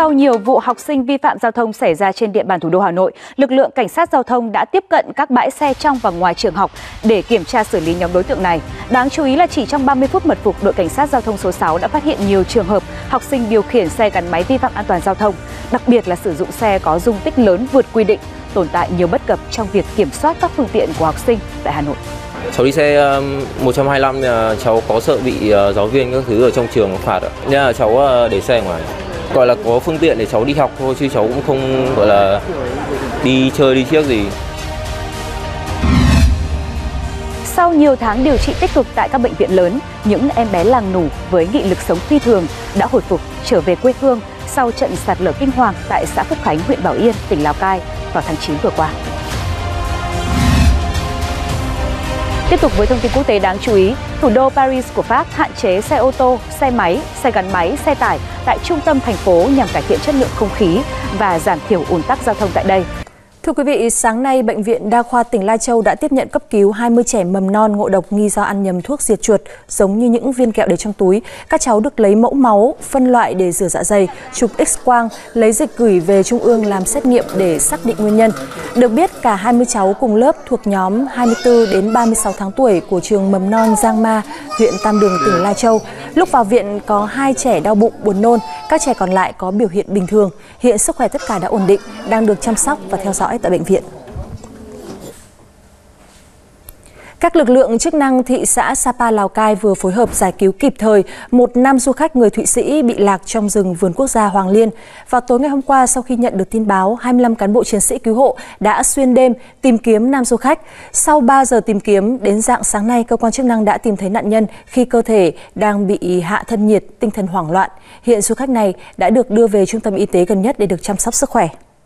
Sau nhiều vụ học sinh vi phạm giao thông xảy ra trên địa bàn thủ đô Hà Nội, lực lượng cảnh sát giao thông đã tiếp cận các bãi xe trong và ngoài trường học để kiểm tra xử lý nhóm đối tượng này. Đáng chú ý là chỉ trong 30 phút mật phục, đội cảnh sát giao thông số 6 đã phát hiện nhiều trường hợp học sinh điều khiển xe gắn máy vi phạm an toàn giao thông, đặc biệt là sử dụng xe có dung tích lớn vượt quy định, tồn tại nhiều bất cập trong việc kiểm soát các phương tiện của học sinh tại Hà Nội. Cháu đi xe 125 cháu có sợ bị giáo viên các thứ ở trong trường phạt ạ. Nên là cháu để xe ở ngoài. Gọi là có phương tiện để cháu đi học thôi chứ cháu cũng không gọi là đi chơi đi chiếc gì. Sau nhiều tháng điều trị tích cực tại các bệnh viện lớn, những em bé làng Nủ với nghị lực sống phi thường đã hồi phục trở về quê hương sau trận sạt lở kinh hoàng tại xã Phúc Khánh, huyện Bảo Yên, tỉnh Lào Cai vào tháng 9 vừa qua. Tiếp tục với thông tin quốc tế đáng chú ý, thủ đô Paris của Pháp hạn chế xe ô tô, xe máy, xe gắn máy, xe tải tại trung tâm thành phố nhằm cải thiện chất lượng không khí và giảm thiểu ùn tắc giao thông tại đây. Thưa quý vị, sáng nay, Bệnh viện Đa khoa tỉnh Lai Châu đã tiếp nhận cấp cứu 20 trẻ mầm non ngộ độc nghi do ăn nhầm thuốc diệt chuột, giống như những viên kẹo để trong túi. Các cháu được lấy mẫu máu, phân loại để rửa dạ dày, chụp X-quang, lấy dịch gửi về Trung ương làm xét nghiệm để xác định nguyên nhân. Được biết, cả 20 cháu cùng lớp thuộc nhóm 24 đến 36 tháng tuổi của trường mầm non Giang Ma, huyện Tam Đường, tỉnh Lai Châu. Lúc vào viện có 2 trẻ đau bụng, buồn nôn, các trẻ còn lại có biểu hiện bình thường. Hiện sức khỏe tất cả đã ổn định, đang được chăm sóc và theo dõi tại bệnh viện. Các lực lượng chức năng thị xã Sapa, Lào Cai vừa phối hợp giải cứu kịp thời một nam du khách người Thụy Sĩ bị lạc trong rừng vườn quốc gia Hoàng Liên. Vào tối ngày hôm qua, sau khi nhận được tin báo, 25 cán bộ chiến sĩ cứu hộ đã xuyên đêm tìm kiếm nam du khách. Sau 3 giờ tìm kiếm, đến rạng sáng nay, cơ quan chức năng đã tìm thấy nạn nhân khi cơ thể đang bị hạ thân nhiệt, tinh thần hoảng loạn. Hiện du khách này đã được đưa về trung tâm y tế gần nhất để được chăm sóc sức khỏe.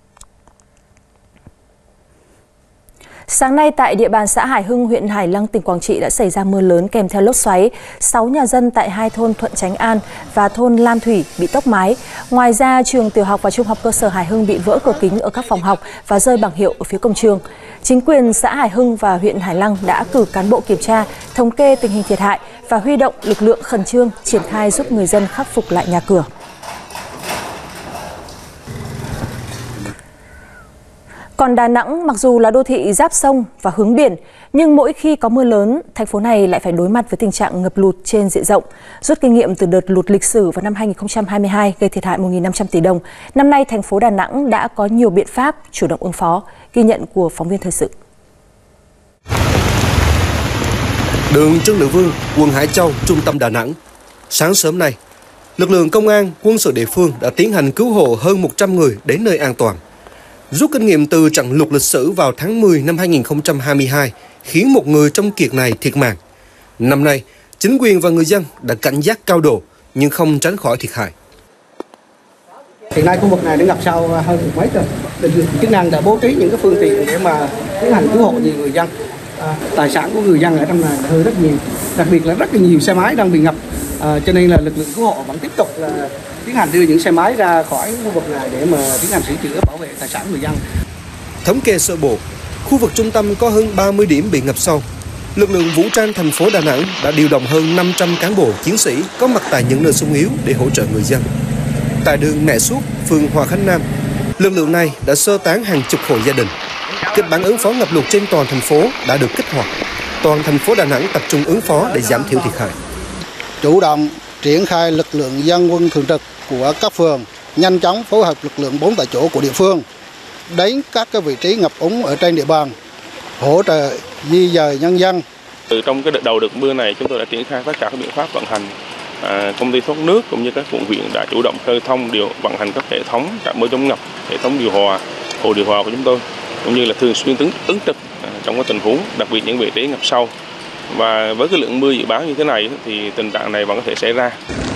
Sáng nay, tại địa bàn xã Hải Hưng, huyện Hải Lăng, tỉnh Quảng Trị đã xảy ra mưa lớn kèm theo lốc xoáy. 6 nhà dân tại 2 thôn Thuận Chánh An và thôn Lam Thủy bị tốc mái. Ngoài ra, trường tiểu học và trung học cơ sở Hải Hưng bị vỡ cửa kính ở các phòng học và rơi bảng hiệu ở phía cổng trường. Chính quyền xã Hải Hưng và huyện Hải Lăng đã cử cán bộ kiểm tra, thống kê tình hình thiệt hại và huy động lực lượng khẩn trương triển khai giúp người dân khắc phục lại nhà cửa. Còn Đà Nẵng, mặc dù là đô thị giáp sông và hướng biển, nhưng mỗi khi có mưa lớn, thành phố này lại phải đối mặt với tình trạng ngập lụt trên diện rộng. Rút kinh nghiệm từ đợt lụt lịch sử vào năm 2022 gây thiệt hại 1.500 tỷ đồng, năm nay thành phố Đà Nẵng đã có nhiều biện pháp chủ động ứng phó. Ghi nhận của phóng viên thời sự. Đường Trưng Nữ Vương, quận Hải Châu, trung tâm Đà Nẵng. Sáng sớm nay, lực lượng công an, quân sự địa phương đã tiến hành cứu hộ hơn 100 người đến nơi an toàn. Rút kinh nghiệm từ trận lụt lịch sử vào tháng 10 năm 2022 khiến một người trong kiệt này thiệt mạng. Năm nay, chính quyền và người dân đã cảnh giác cao độ nhưng không tránh khỏi thiệt hại. Hiện nay khu vực này đã ngập sâu hơn một mét rồi. Lực lượng chức năng đã bố trí những cái phương tiện để mà tiến hành cứu hộ nhiều người dân. Tài sản của người dân ở trong này hơi rất nhiều, đặc biệt là rất là nhiều xe máy đang bị ngập. Cho nên là lực lượng cứu hộ vẫn tiếp tục là tiến hành đưa những xe máy ra khỏi khu vực này để mà tiến hành sửa chữa, bảo vệ tài sản người dân. Thống kê sơ bộ, khu vực trung tâm có hơn 30 điểm bị ngập sâu. Lực lượng vũ trang thành phố Đà Nẵng đã điều động hơn 500 cán bộ chiến sĩ có mặt tại những nơi xung yếu để hỗ trợ người dân. Tại đường Mẹ Suốt, phường Hòa Khánh Nam, lực lượng này đã sơ tán hàng chục hộ gia đình. Kịch bản ứng phó ngập lụt trên toàn thành phố đã được kích hoạt. Toàn thành phố Đà Nẵng tập trung ứng phó để giảm thiểu thiệt hại. Chủ động triển khai lực lượng dân quân thường trực của các phường, nhanh chóng phối hợp lực lượng 4 tại chỗ của địa phương đến các cái vị trí ngập úng ở trên địa bàn, hỗ trợ di dời nhân dân. Từ trong cái đợt đầu đợt mưa này, chúng tôi đã triển khai tất cả các biện pháp vận hành. Công ty thoát nước cũng như các quận huyện đã chủ động khơi thông vận hành các hệ thống trạm bơm chống ngập, hệ thống điều hòa, hồ điều hòa của chúng tôi, cũng như là thường xuyên ứng trực trong các tình huống, đặc biệt những vị trí ngập sâu. Và với cái lượng mưa dự báo như thế này thì tình trạng này vẫn có thể xảy ra.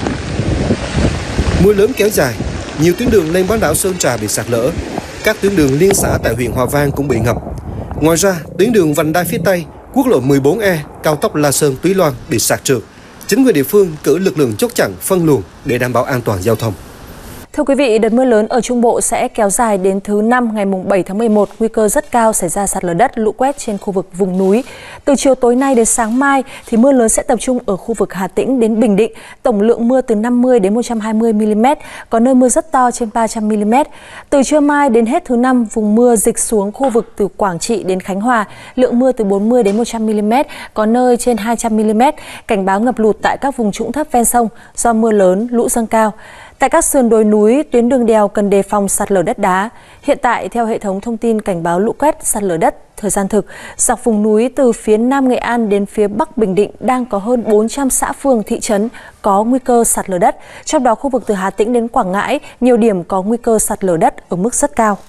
Mưa lớn kéo dài, nhiều tuyến đường lên bán đảo Sơn Trà bị sạt lở. Các tuyến đường liên xã tại huyện Hòa Vang cũng bị ngập. Ngoài ra, tuyến đường vành đai phía Tây, quốc lộ 14E, cao tốc La Sơn - Túy Loan bị sạt trượt. Chính quyền địa phương cử lực lượng chốt chặn, phân luồng để đảm bảo an toàn giao thông. Thưa quý vị, đợt mưa lớn ở Trung Bộ sẽ kéo dài đến thứ Năm ngày 7 tháng 11, nguy cơ rất cao xảy ra sạt lở đất, lũ quét trên khu vực vùng núi. Từ chiều tối nay đến sáng mai thì mưa lớn sẽ tập trung ở khu vực Hà Tĩnh đến Bình Định, tổng lượng mưa từ 50 đến 120 mm, có nơi mưa rất to trên 300 mm. Từ trưa mai đến hết thứ Năm, vùng mưa dịch xuống khu vực từ Quảng Trị đến Khánh Hòa, lượng mưa từ 40 đến 100 mm, có nơi trên 200 mm, cảnh báo ngập lụt tại các vùng trũng thấp ven sông do mưa lớn, lũ dâng cao. Tại các sườn đồi núi, tuyến đường đèo cần đề phòng sạt lở đất đá. Hiện tại, theo hệ thống thông tin cảnh báo lũ quét, sạt lở đất, thời gian thực, dọc vùng núi từ phía Nam Nghệ An đến phía Bắc Bình Định đang có hơn 400 xã phường, thị trấn có nguy cơ sạt lở đất. Trong đó, khu vực từ Hà Tĩnh đến Quảng Ngãi, nhiều điểm có nguy cơ sạt lở đất ở mức rất cao.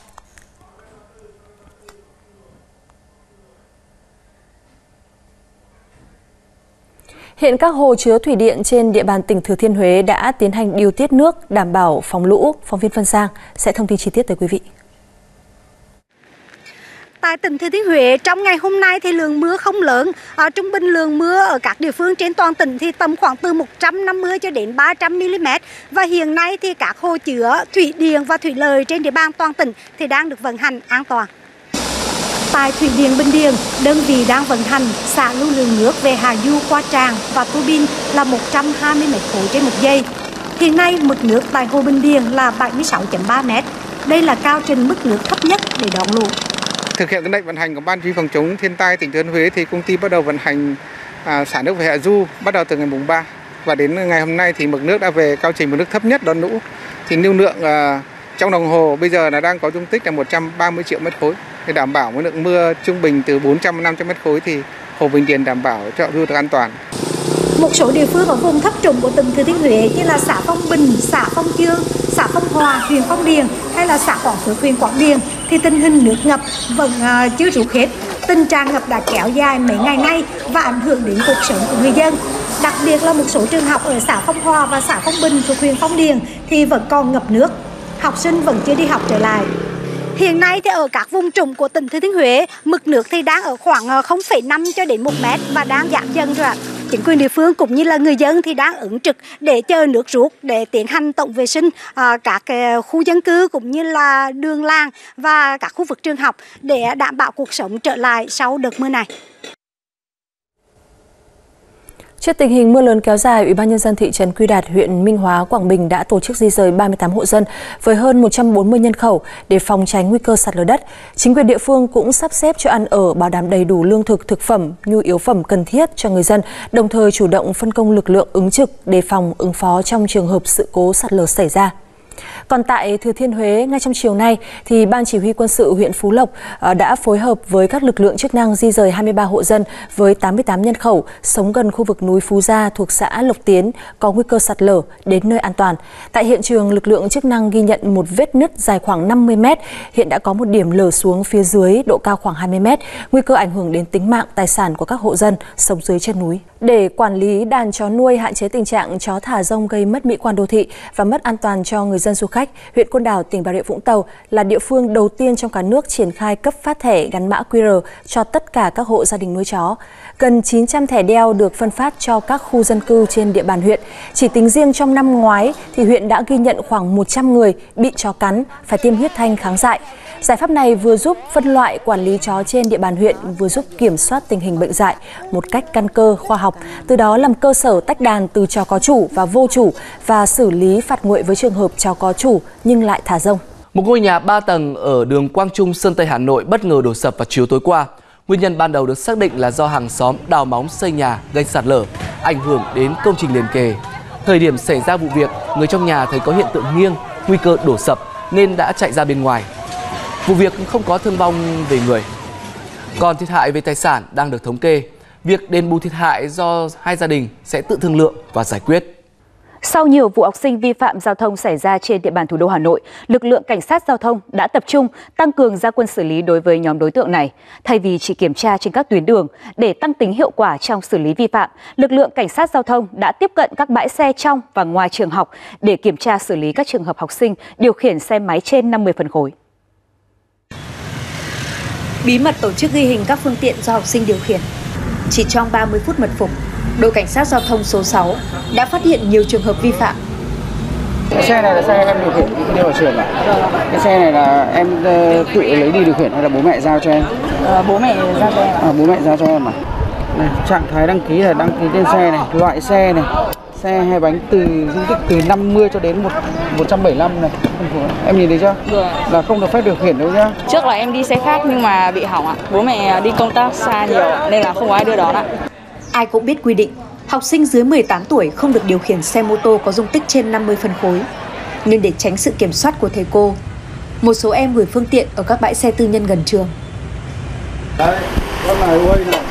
Hiện các hồ chứa thủy điện trên địa bàn tỉnh Thừa Thiên Huế đã tiến hành điều tiết nước đảm bảo phòng lũ. Phóng viên Vân Giang sẽ thông tin chi tiết tới quý vị. Tại tỉnh Thừa Thiên Huế, trong ngày hôm nay thì lượng mưa không lớn. Trung bình lượng mưa ở các địa phương trên toàn tỉnh thì tầm khoảng từ 150 cho đến 300 mm. Và hiện nay thì các hồ chứa thủy điện và thủy lợi trên địa bàn toàn tỉnh thì đang được vận hành an toàn. Tại Thủy điện Bình Điền, đơn vị đang vận hành xả lưu lượng nước về hạ du qua tràn và tua bin là 120 m3 trên 1 giây. Hiện nay, mực nước tại hồ Bình Điền là 76,3 m. Đây là cao trình mức nước thấp nhất để đón lũ. Thực hiện cái lệnh vận hành của Ban Chỉ huy phòng chống thiên tai tỉnh Thừa Thiên Huế thì công ty bắt đầu vận hành xả nước về hạ du bắt đầu từ ngày mùng 3 và đến ngày hôm nay thì mực nước đã về cao trình mực nước thấp nhất đón lũ. Thì lưu lượng trong đồng hồ bây giờ là đang có dung tích là 130 triệu mét khối. Để đảm bảo với lượng mưa trung bình từ 400 đến 500 mét khối thì hồ Bình Điền đảm bảo cho hạ du được an toàn. Một số địa phương ở vùng thấp trũng của tỉnh Thừa Thiên Huế như là xã Phong Bình, xã Phong Chương, xã Phong Hòa, huyện Phong Điền hay là xã Quảng Phước, huyện Quảng Điền thì tình hình nước ngập vẫn chưa rút hết. Tình trạng ngập đã kéo dài mấy ngày nay và ảnh hưởng đến cuộc sống của người dân. Đặc biệt là một số trường học ở xã Phong Hòa và xã Phong Bình thuộc huyện Phong Điền thì vẫn còn ngập nước. Học sinh vẫn chưa đi học trở lại. Hiện nay thì ở các vùng trũng của tỉnh Thừa Thiên Huế, mực nước thì đang ở khoảng 0,5 cho đến 1 mét và đang giảm dần rồi ạ. Chính quyền địa phương cũng như là người dân thì đang ứng trực để chờ nước rút để tiến hành tổng vệ sinh các khu dân cư cũng như là đường làng và các khu vực trường học để đảm bảo cuộc sống trở lại sau đợt mưa này. Trước tình hình mưa lớn kéo dài, Ủy ban Nhân dân thị trấn Quy Đạt, huyện Minh Hóa, Quảng Bình đã tổ chức di rời 38 hộ dân với hơn 140 nhân khẩu để phòng tránh nguy cơ sạt lở đất. Chính quyền địa phương cũng sắp xếp cho ăn ở, bảo đảm đầy đủ lương thực, thực phẩm, nhu yếu phẩm cần thiết cho người dân, đồng thời chủ động phân công lực lượng ứng trực, đề phòng, ứng phó trong trường hợp sự cố sạt lở xảy ra. Còn tại Thừa Thiên Huế, ngay trong chiều nay, thì Ban Chỉ huy quân sự huyện Phú Lộc đã phối hợp với các lực lượng chức năng di rời 23 hộ dân với 88 nhân khẩu sống gần khu vực núi Phú Gia thuộc xã Lộc Tiến có nguy cơ sạt lở đến nơi an toàn. Tại hiện trường, lực lượng chức năng ghi nhận một vết nứt dài khoảng 50 m, hiện đã có một điểm lở xuống phía dưới độ cao khoảng 20 m, nguy cơ ảnh hưởng đến tính mạng, tài sản của các hộ dân sống dưới chân núi. Để quản lý đàn chó nuôi, hạn chế tình trạng chó thả rông gây mất mỹ quan đô thị và mất an toàn cho người dân du khách, huyện Côn Đảo, tỉnh Bà Rịa Vũng Tàu là địa phương đầu tiên trong cả nước triển khai cấp phát thẻ gắn mã QR cho tất cả các hộ gia đình nuôi chó. Gần 900 thẻ đeo được phân phát cho các khu dân cư trên địa bàn huyện. Chỉ tính riêng trong năm ngoái thì huyện đã ghi nhận khoảng 100 người bị chó cắn phải tiêm huyết thanh kháng dại. Giải pháp này vừa giúp phân loại quản lý chó trên địa bàn huyện, vừa giúp kiểm soát tình hình bệnh dại một cách căn cơ, khoa học, từ đó làm cơ sở tách đàn từ chó có chủ và vô chủ và xử lý phạt nguội với trường hợp chó có chủ nhưng lại thả rông. Một ngôi nhà 3 tầng ở đường Quang Trung, Sơn Tây, Hà Nội bất ngờ đổ sập vào chiều tối qua. Nguyên nhân ban đầu được xác định là do hàng xóm đào móng xây nhà gây sạt lở, ảnh hưởng đến công trình liền kề. Thời điểm xảy ra vụ việc, người trong nhà thấy có hiện tượng nghiêng, nguy cơ đổ sập nên đã chạy ra bên ngoài. Vụ việc không có thương vong về người. Còn thiệt hại về tài sản đang được thống kê. Việc đền bù thiệt hại do hai gia đình sẽ tự thương lượng và giải quyết. Sau nhiều vụ học sinh vi phạm giao thông xảy ra trên địa bàn thủ đô Hà Nội, lực lượng cảnh sát giao thông đã tập trung tăng cường ra quân xử lý đối với nhóm đối tượng này. Thay vì chỉ kiểm tra trên các tuyến đường, để tăng tính hiệu quả trong xử lý vi phạm, lực lượng cảnh sát giao thông đã tiếp cận các bãi xe trong và ngoài trường học để kiểm tra xử lý các trường hợp học sinh điều khiển xe máy trên 50 phân khối. Bí mật tổ chức ghi hình các phương tiện do học sinh điều khiển. Chỉ trong 30 phút mật phục, đội cảnh sát giao thông số 6 đã phát hiện nhiều trường hợp vi phạm. Cái xe này là xe em điều khiển khi đi vào trường ạ? Cái xe này là em tự lấy đi điều khiển hay là bố mẹ giao cho em? Bố mẹ giao cho em ạ. Bố mẹ giao cho em à? Này, trạng thái đăng ký là đăng ký trên xe này, loại xe này, xe hai bánh từ dung tích từ 50 cho đến 175 này. Em nhìn thấy chưa? Được. Là không được phép điều khiển đâu nhá. Trước là em đi xe khác nhưng mà bị hỏng ạ. Bố mẹ đi công tác xa nhiều nên là không có ai đưa đón ạ. Ai cũng biết quy định, học sinh dưới 18 tuổi không được điều khiển xe mô tô có dung tích trên 50 phân khối. Nhưng để tránh sự kiểm soát của thầy cô, một số em gửi phương tiện ở các bãi xe tư nhân gần trường. Đấy, con này ơi này,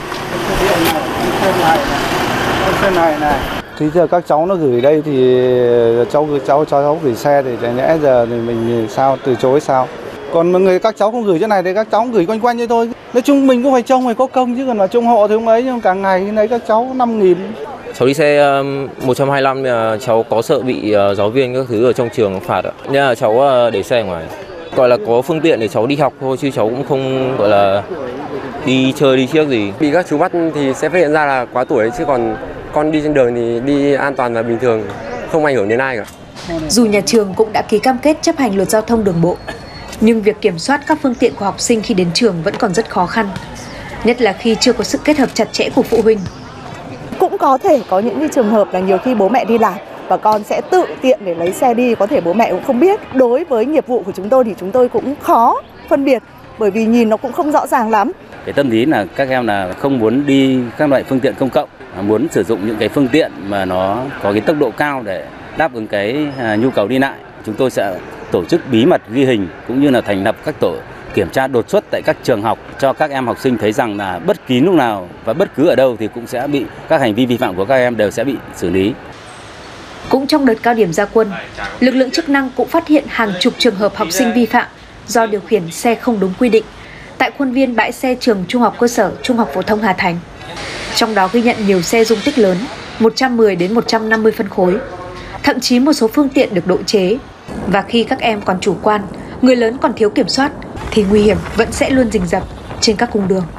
con xe này. Thì giờ các cháu nó gửi đây thì cháu gửi xe thì lẽ giờ thì mình sao từ chối sao? Còn các cháu không gửi chỗ này thì các cháu cũng gửi quanh như thôi. Nói chung mình cũng phải trông phải có công chứ còn là trông họ thì không ấy, nhưng cả ngày lấy các cháu 5.000. Cháu đi xe 125 cháu có sợ bị giáo viên các thứ ở trong trường phạt ạ. Nên là cháu để xe ở ngoài. Gọi là có phương tiện để cháu đi học thôi chứ cháu cũng không gọi là đi chơi đi chiếc gì. Bị các chú bắt thì sẽ phát hiện ra là quá tuổi chứ còn con đi trên đường thì đi an toàn và bình thường, không ảnh hưởng đến ai cả. Dù nhà trường cũng đã ký cam kết chấp hành luật giao thông đường bộ, nhưng việc kiểm soát các phương tiện của học sinh khi đến trường vẫn còn rất khó khăn, nhất là khi chưa có sự kết hợp chặt chẽ của phụ huynh. Cũng có thể có những trường hợp là nhiều khi bố mẹ đi làm và con sẽ tự tiện để lấy xe đi, có thể bố mẹ cũng không biết. Đối với nghiệp vụ của chúng tôi thì chúng tôi cũng khó phân biệt bởi vì nhìn nó cũng không rõ ràng lắm. Cái tâm lý là các em là không muốn đi các loại phương tiện công cộng, muốn sử dụng những cái phương tiện mà nó có cái tốc độ cao để đáp ứng cái nhu cầu đi lại. Chúng tôi sẽ tổ chức bí mật ghi hình cũng như là thành lập các tổ kiểm tra đột xuất tại các trường học cho các em học sinh thấy rằng là bất kỳ lúc nào và bất cứ ở đâu thì cũng sẽ bị các hành vi vi phạm của các em đều sẽ bị xử lý. Cũng trong đợt cao điểm ra quân, lực lượng chức năng cũng phát hiện hàng chục trường hợp học sinh vi phạm do điều khiển xe không đúng quy định tại khuôn viên bãi xe trường Trung học cơ sở Trung học phổ thông Hà Thành. Trong đó ghi nhận nhiều xe dung tích lớn, 110 đến 150 phân khối. Thậm chí một số phương tiện được độ chế. Và khi các em còn chủ quan, người lớn còn thiếu kiểm soát thì nguy hiểm vẫn sẽ luôn rình rập trên các cung đường.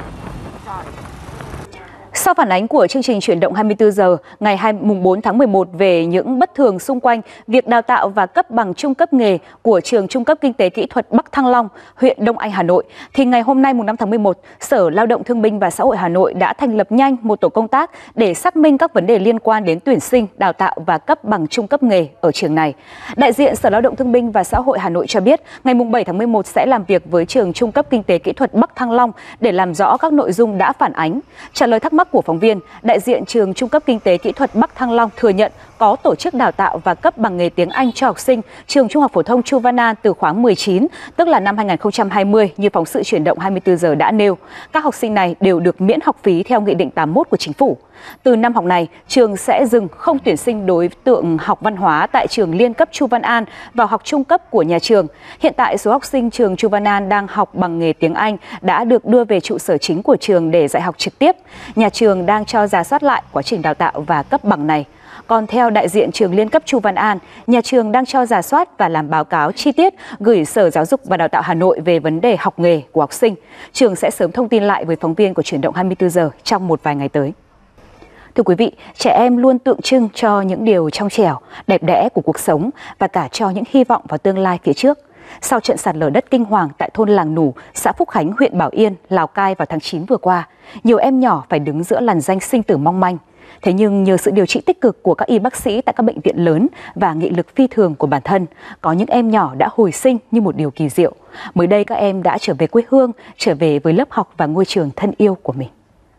Sau phản ánh của chương trình Chuyển động 24 giờ ngày 4 tháng 11 về những bất thường xung quanh việc đào tạo và cấp bằng trung cấp nghề của trường Trung cấp Kinh tế Kỹ thuật Bắc Thăng Long, huyện Đông Anh, Hà Nội, thì ngày hôm nay 5 tháng 11, Sở Lao động Thương binh và Xã hội Hà Nội đã thành lập nhanh một tổ công tác để xác minh các vấn đề liên quan đến tuyển sinh, đào tạo và cấp bằng trung cấp nghề ở trường này. Đại diện Sở Lao động Thương binh và Xã hội Hà Nội cho biết, ngày 7 tháng 11 sẽ làm việc với trường Trung cấp Kinh tế Kỹ thuật Bắc Thăng Long để làm rõ các nội dung đã phản ánh. Trả lời thắc mắc của phóng viên, đại diện trường Trung cấp Kinh tế Kỹ thuật Bắc Thăng Long thừa nhận có tổ chức đào tạo và cấp bằng nghề tiếng Anh cho học sinh trường Trung học phổ thông Chu Văn An từ khóa 19, tức là năm 2020 như phóng sự Chuyển động 24 giờ đã nêu. Các học sinh này đều được miễn học phí theo Nghị định 81 của Chính phủ. Từ năm học này, trường sẽ dừng không tuyển sinh đối tượng học văn hóa tại trường liên cấp Chu Văn An vào học trung cấp của nhà trường. Hiện tại, số học sinh trường Chu Văn An đang học bằng nghề tiếng Anh đã được đưa về trụ sở chính của trường để dạy học trực tiếp. Nhà trường đang cho rà soát lại quá trình đào tạo và cấp bằng này. Còn theo đại diện trường liên cấp Chu Văn An, nhà trường đang cho rà soát và làm báo cáo chi tiết gửi Sở Giáo dục và Đào tạo Hà Nội về vấn đề học nghề của học sinh. Trường sẽ sớm thông tin lại với phóng viên của Chuyển động 24 giờ trong một vài ngày tới. Thưa quý vị, trẻ em luôn tượng trưng cho những điều trong trẻo, đẹp đẽ của cuộc sống và cả cho những hy vọng vào tương lai phía trước. Sau trận sạt lở đất kinh hoàng tại thôn Làng Nủ, xã Phúc Khánh, huyện Bảo Yên, Lào Cai vào tháng 9 vừa qua, nhiều em nhỏ phải đứng giữa làn ranh sinh tử mong manh. Thế nhưng nhờ sự điều trị tích cực của các y bác sĩ tại các bệnh viện lớn và nghị lực phi thường của bản thân, có những em nhỏ đã hồi sinh như một điều kỳ diệu. Mới đây các em đã trở về quê hương, trở về với lớp học và ngôi trường thân yêu của mình.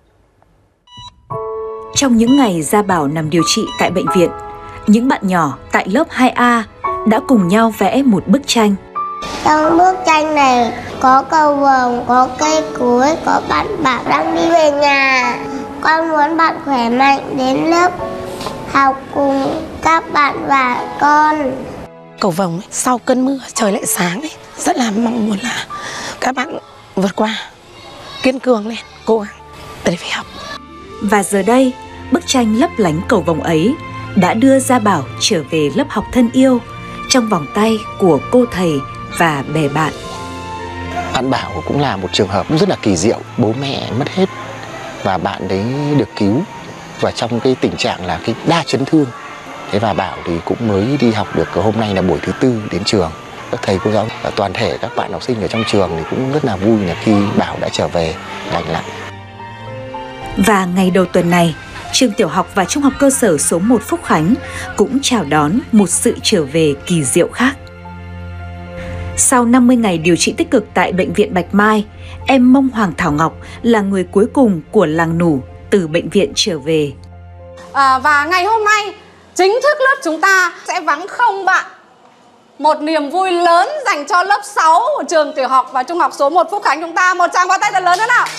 Trong những ngày Gia Bảo nằm điều trị tại bệnh viện, những bạn nhỏ tại lớp 2A đã cùng nhau vẽ một bức tranh. Trong bức tranh này có cầu vồng, có cây cối, có bạn Bảo đang đi về nhà. Con muốn bạn khỏe mạnh đến lớp học cùng các bạn và con. Cầu vồng ấy, sau cơn mưa trời lại sáng ấy, rất là mong muốn là các bạn vượt qua, kiên cường lên, cố gắng để phải học. Và giờ đây, bức tranh lấp lánh cầu vồng ấy đã đưa Gia Bảo trở về lớp học thân yêu trong vòng tay của cô thầy và bè bạn. Bạn Bảo cũng là một trường hợp rất là kỳ diệu, bố mẹ mất hết và bạn đấy được cứu và trong cái tình trạng là cái đa chấn thương Thế và Bảo thì cũng mới đi học được hôm nay là buổi thứ 4 đến trường. Các thầy cô giáo và toàn thể các bạn học sinh ở trong trường thì cũng rất là vui là khi Bảo đã trở về lành lặn. Và ngày đầu tuần này, trường tiểu học và trung học cơ sở số 1 Phúc Khánh cũng chào đón một sự trở về kỳ diệu khác. Sau 50 ngày điều trị tích cực tại Bệnh viện Bạch Mai, em Mông Hoàng Thảo Ngọc là người cuối cùng của làng Nủ từ bệnh viện trở về. Và ngày hôm nay, chính thức lớp chúng ta sẽ vắng không bạn. Một niềm vui lớn dành cho lớp 6 của trường tiểu học và trung học số 1 Phúc Khánh chúng ta. Một tràng pháo tay thật lớn nữa nào.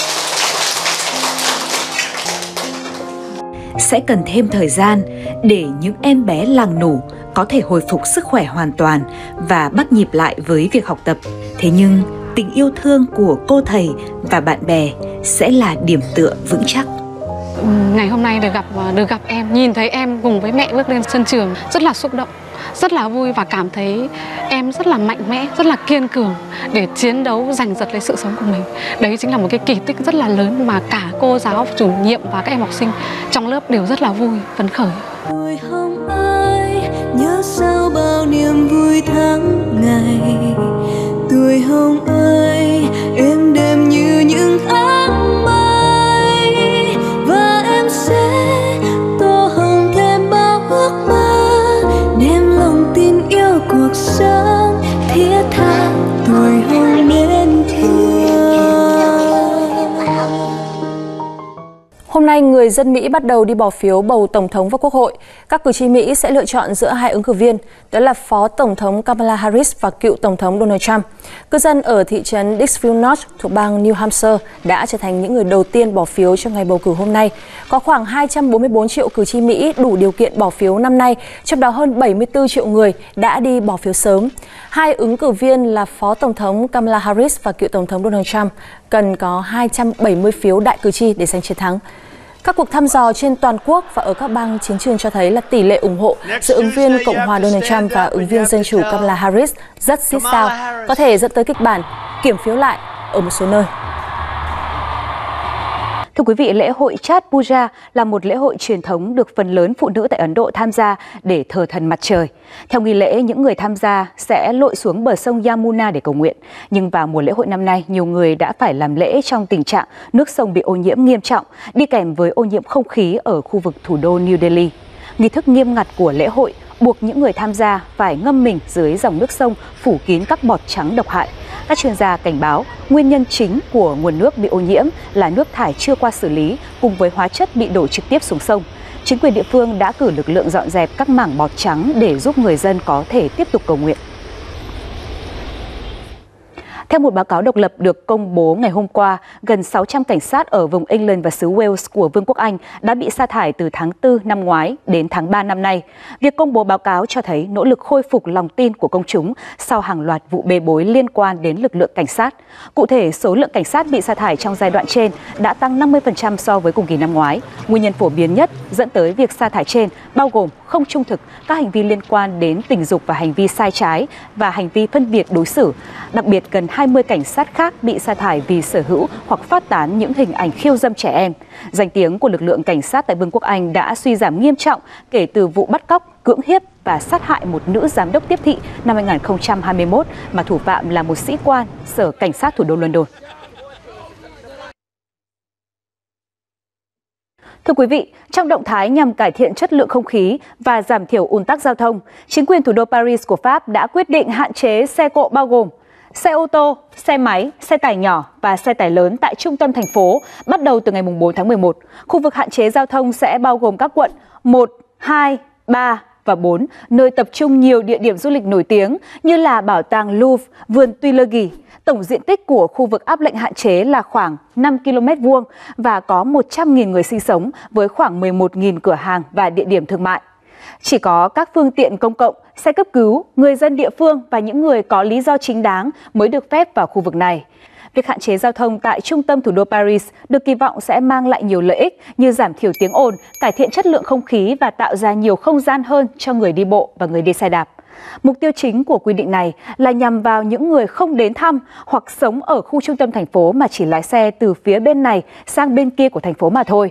Sẽ cần thêm thời gian để những em bé làng Nủ có thể hồi phục sức khỏe hoàn toàn và bắt nhịp lại với việc học tập. Thế nhưng tình yêu thương của cô thầy và bạn bè sẽ là điểm tựa vững chắc. Ngày hôm nay được gặp em, nhìn thấy em cùng với mẹ bước lên sân trường rất là xúc động, rất là vui và cảm thấy em rất là mạnh mẽ, rất là kiên cường để chiến đấu giành giật lấy sự sống của mình. Đấy chính là một cái kỳ tích rất là lớn mà cả cô giáo, chủ nhiệm và các em học sinh trong lớp đều rất là vui, phấn khởi. Tôi không ai nhớ sao bao niềm vui tháng ngày. Tuổi hồng ơi, êm đềm như những áng mây. Và em sẽ tô hồng thêm bao ước mơ, đem lòng tin yêu cuộc sống thiết tha tuổi hồng nên thương. Hôm nay, người dân Mỹ bắt đầu đi bỏ phiếu bầu Tổng thống và Quốc hội. Các cử tri Mỹ sẽ lựa chọn giữa hai ứng cử viên, đó là Phó Tổng thống Kamala Harris và cựu Tổng thống Donald Trump. Cư dân ở thị trấn Dixville North thuộc bang New Hampshire đã trở thành những người đầu tiên bỏ phiếu trong ngày bầu cử hôm nay. Có khoảng 244 triệu cử tri Mỹ đủ điều kiện bỏ phiếu năm nay, trong đó hơn 74 triệu người đã đi bỏ phiếu sớm. Hai ứng cử viên là Phó Tổng thống Kamala Harris và cựu Tổng thống Donald Trump cần có 270 phiếu đại cử tri để giành chiến thắng. Các cuộc thăm dò trên toàn quốc và ở các bang chiến trường cho thấy là tỷ lệ ủng hộ giữa ứng viên Cộng hòa Donald Trump và ứng viên Dân chủ Kamala Harris rất xít sao, có thể dẫn tới kịch bản kiểm phiếu lại ở một số nơi. Thưa quý vị, lễ hội Chhat Puja là một lễ hội truyền thống được phần lớn phụ nữ tại Ấn Độ tham gia để thờ thần mặt trời. Theo nghi lễ, những người tham gia sẽ lội xuống bờ sông Yamuna để cầu nguyện. Nhưng vào mùa lễ hội năm nay, nhiều người đã phải làm lễ trong tình trạng nước sông bị ô nhiễm nghiêm trọng, đi kèm với ô nhiễm không khí ở khu vực thủ đô New Delhi. Nghi thức nghiêm ngặt của lễ hội buộc những người tham gia phải ngâm mình dưới dòng nước sông phủ kín các bọt trắng độc hại. Các chuyên gia cảnh báo nguyên nhân chính của nguồn nước bị ô nhiễm là nước thải chưa qua xử lý cùng với hóa chất bị đổ trực tiếp xuống sông. Chính quyền địa phương đã cử lực lượng dọn dẹp các mảng bọt trắng để giúp người dân có thể tiếp tục cầu nguyện. Theo một báo cáo độc lập được công bố ngày hôm qua, gần 600 cảnh sát ở vùng England và xứ Wales của Vương quốc Anh đã bị sa thải từ tháng 4 năm ngoái đến tháng 3 năm nay. Việc công bố báo cáo cho thấy nỗ lực khôi phục lòng tin của công chúng sau hàng loạt vụ bê bối liên quan đến lực lượng cảnh sát. Cụ thể, số lượng cảnh sát bị sa thải trong giai đoạn trên đã tăng 50% so với cùng kỳ năm ngoái. Nguyên nhân phổ biến nhất dẫn tới việc sa thải trên bao gồm không trung thực, các hành vi liên quan đến tình dục và hành vi sai trái và hành vi phân biệt đối xử. Đặc biệt, gần 20 cảnh sát khác bị sa thải vì sở hữu hoặc phát tán những hình ảnh khiêu dâm trẻ em. Danh tiếng của lực lượng cảnh sát tại Vương quốc Anh đã suy giảm nghiêm trọng kể từ vụ bắt cóc, cưỡng hiếp và sát hại một nữ giám đốc tiếp thị năm 2021 mà thủ phạm là một sĩ quan sở cảnh sát thủ đô London. Thưa quý vị, trong động thái nhằm cải thiện chất lượng không khí và giảm thiểu ùn tắc giao thông, chính quyền thủ đô Paris của Pháp đã quyết định hạn chế xe cộ bao gồm xe ô tô, xe máy, xe tải nhỏ và xe tải lớn tại trung tâm thành phố bắt đầu từ ngày 4 tháng 11. Khu vực hạn chế giao thông sẽ bao gồm các quận 1, 2, 3 và 4, nơi tập trung nhiều địa điểm du lịch nổi tiếng như là Bảo tàng Louvre, vườn Tuileries. Tổng diện tích của khu vực áp lệnh hạn chế là khoảng 5 km² và có 100.000 người sinh sống với khoảng 11.000 cửa hàng và địa điểm thương mại. Chỉ có các phương tiện công cộng, xe cấp cứu, người dân địa phương và những người có lý do chính đáng mới được phép vào khu vực này. Việc hạn chế giao thông tại trung tâm thủ đô Paris được kỳ vọng sẽ mang lại nhiều lợi ích như giảm thiểu tiếng ồn, cải thiện chất lượng không khí và tạo ra nhiều không gian hơn cho người đi bộ và người đi xe đạp. Mục tiêu chính của quy định này là nhằm vào những người không đến thăm hoặc sống ở khu trung tâm thành phố mà chỉ lái xe từ phía bên này sang bên kia của thành phố mà thôi.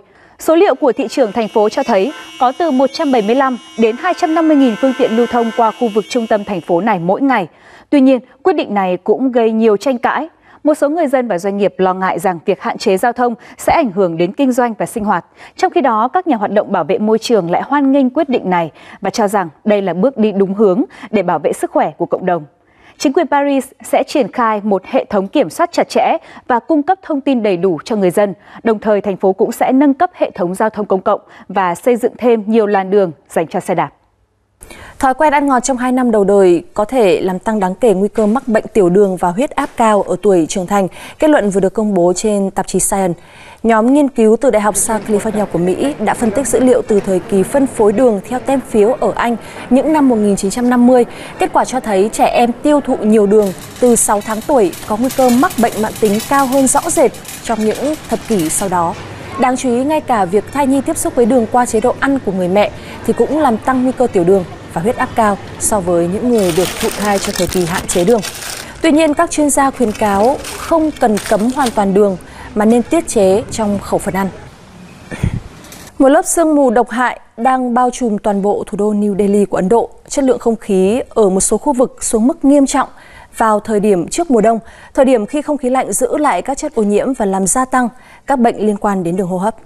Số liệu của thị trường thành phố cho thấy có từ 175 đến 250.000 phương tiện lưu thông qua khu vực trung tâm thành phố này mỗi ngày. Tuy nhiên, quyết định này cũng gây nhiều tranh cãi. Một số người dân và doanh nghiệp lo ngại rằng việc hạn chế giao thông sẽ ảnh hưởng đến kinh doanh và sinh hoạt. Trong khi đó, các nhà hoạt động bảo vệ môi trường lại hoan nghênh quyết định này và cho rằng đây là bước đi đúng hướng để bảo vệ sức khỏe của cộng đồng. Chính quyền Paris sẽ triển khai một hệ thống kiểm soát chặt chẽ và cung cấp thông tin đầy đủ cho người dân. Đồng thời, thành phố cũng sẽ nâng cấp hệ thống giao thông công cộng và xây dựng thêm nhiều làn đường dành cho xe đạp. Thói quen ăn ngọt trong 2 năm đầu đời có thể làm tăng đáng kể nguy cơ mắc bệnh tiểu đường và huyết áp cao ở tuổi trưởng thành. Kết luận vừa được công bố trên tạp chí Science. Nhóm nghiên cứu từ Đại học South California của Mỹ đã phân tích dữ liệu từ thời kỳ phân phối đường theo tem phiếu ở Anh những năm 1950. Kết quả cho thấy trẻ em tiêu thụ nhiều đường từ 6 tháng tuổi có nguy cơ mắc bệnh mãn tính cao hơn rõ rệt trong những thập kỷ sau đó. Đáng chú ý, ngay cả việc thai nhi tiếp xúc với đường qua chế độ ăn của người mẹ thì cũng làm tăng nguy cơ tiểu đường và huyết áp cao so với những người được thụ thai trong thời kỳ hạn chế đường. Tuy nhiên, các chuyên gia khuyến cáo không cần cấm hoàn toàn đường mà nên tiết chế trong khẩu phần ăn. Một lớp sương mù độc hại đang bao trùm toàn bộ thủ đô New Delhi của Ấn Độ. Chất lượng không khí ở một số khu vực xuống mức nghiêm trọng vào thời điểm trước mùa đông, thời điểm khi không khí lạnh giữ lại các chất ô nhiễm và làm gia tăng các bệnh liên quan đến đường hô hấp.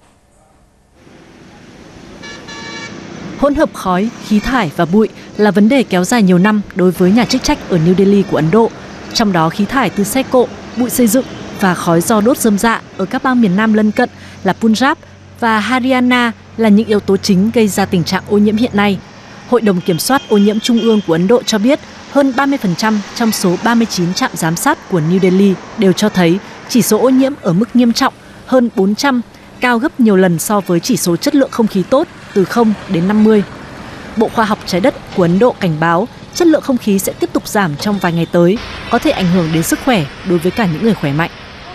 Hỗn hợp khói, khí thải và bụi là vấn đề kéo dài nhiều năm đối với nhà chức trách ở New Delhi của Ấn Độ. Trong đó, khí thải từ xe cộ, bụi xây dựng và khói do đốt rơm rạ ở các bang miền Nam lân cận là Punjab và Haryana là những yếu tố chính gây ra tình trạng ô nhiễm hiện nay. Hội đồng Kiểm soát ô nhiễm Trung ương của Ấn Độ cho biết hơn 30% trong số 39 trạm giám sát của New Delhi đều cho thấy chỉ số ô nhiễm ở mức nghiêm trọng hơn 400, cao gấp nhiều lần so với chỉ số chất lượng không khí tốt từ 0 đến 50. Bộ Khoa học Trái đất của Ấn Độ cảnh báo chất lượng không khí sẽ tiếp tục giảm trong vài ngày tới, có thể ảnh hưởng đến sức khỏe đối với cả những người khỏe mạnh.